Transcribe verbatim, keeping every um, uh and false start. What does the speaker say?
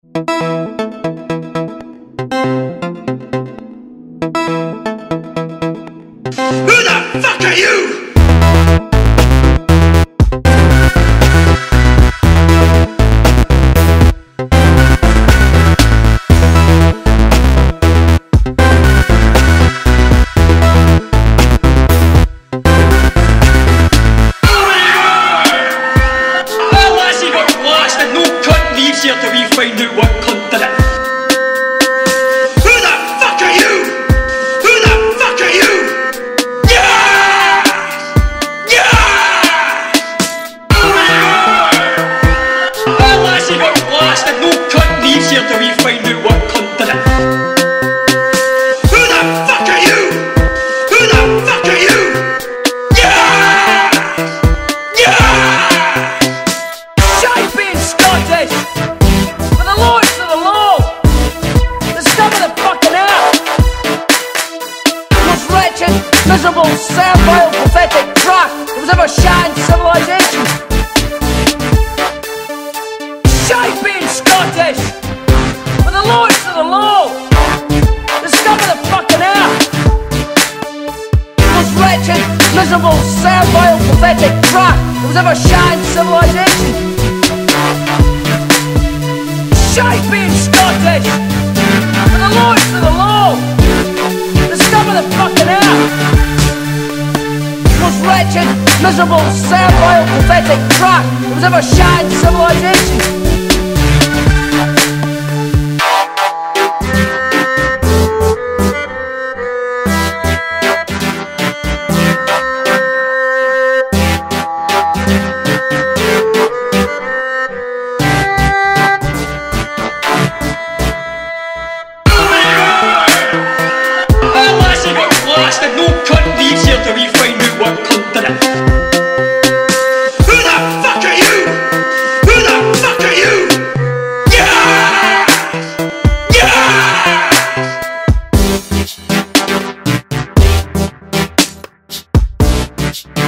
Who the fuck are you? Here till we find out what cunt did it. Who the fuck are you? Who the fuck are you? Yeah! Yeah! Our lassie got blasted, no cunt leaves here till we find out what cunt did it. Who the fuck are you? Who the fuck are you? Yeah! Yeah! Shite being Scottish! Miserable, servile, pathetic trash that was ever shat in civilization. Shite being Scottish, for the lords of the law, the scum of the fucking earth. Most wretched, miserable, servile, pathetic trash that was ever shat in civilization. Shite being Scottish, for the lords of the law, the scum of the fucking earth. Most wretched, miserable, servile, pathetic trash that was ever shat in civilization. Our lassie got blasted, no cunt leaves here till we find out what cunt did it. Who the fuck are you? Who the fuck are you? Yeah! Yeah!